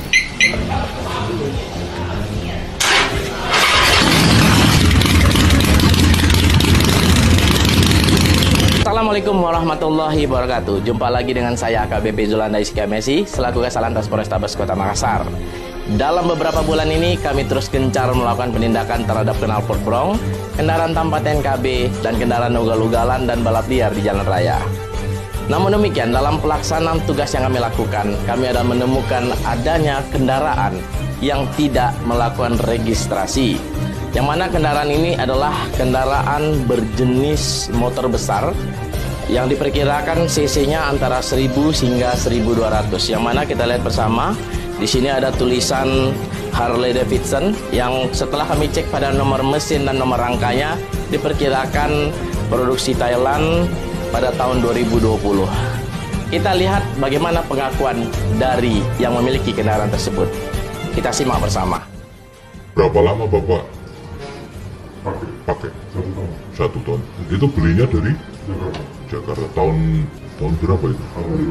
Assalamualaikum warahmatullahi wabarakatuh. Jumpa lagi dengan saya AKBP Zulanda Iskia Messi selaku Kasalantas Polrestabes Kota Makassar. Dalam beberapa bulan ini kami terus gencar melakukan penindakan terhadap knalpot brong, kendaraan tanpa TNKB, dan kendaraan ugal-ugalan dan balap liar di jalan raya. Namun demikian, dalam pelaksanaan tugas yang kami lakukan, kami ada menemukan adanya kendaraan yang tidak melakukan registrasi. Yang mana kendaraan ini adalah kendaraan berjenis motor besar yang diperkirakan cc-nya antara 1000 hingga 1200. Yang mana kita lihat bersama, di sini ada tulisan Harley Davidson yang setelah kami cek pada nomor mesin dan nomor rangkanya diperkirakan produksi Thailand pada tahun 2020. Kita lihat bagaimana pengakuan dari yang memiliki kendaraan tersebut. Kita simak bersama. Berapa lama Bapak pakai? 1 tahun. Itu belinya dari Jakarta. Tahun berapa itu?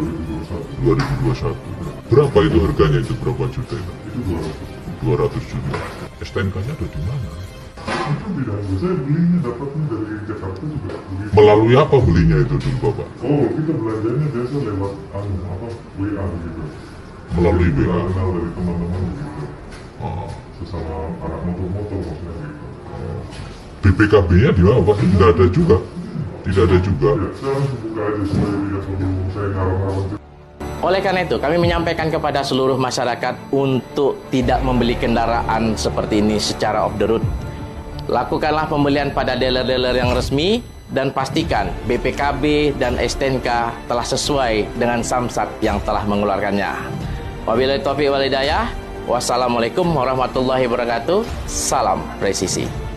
2021. Berapa itu harganya itu? Berapa juta itu? 200 juta. STNK-nya ada di mana? Itu tidak, saya belinya dapatnya dari Jakarta juga. Melalui apa belinya itu dulu Bapak? Oh, kita belanjanya biasa lewat WA gitu. Melalui Kita WA. kenal dari teman-teman gitu. Oh. Sesama anak motor-motor maksudnya gitu. BPKB-nya di mana Pak? Tidak ada juga. Tidak ada juga. Ya, saya langsung buka aja supaya tidak perlu saya ngarang-ngarang. Oleh karena itu, kami menyampaikan kepada seluruh masyarakat untuk tidak membeli kendaraan seperti ini secara off the road. Lakukanlah pembelian pada dealer-dealer yang resmi dan pastikan BPKB dan STNK telah sesuai dengan Samsat yang telah mengeluarkannya. Wabillahi taufiq wal hidayah. Wassalamualaikum warahmatullahi wabarakatuh. Salam presisi.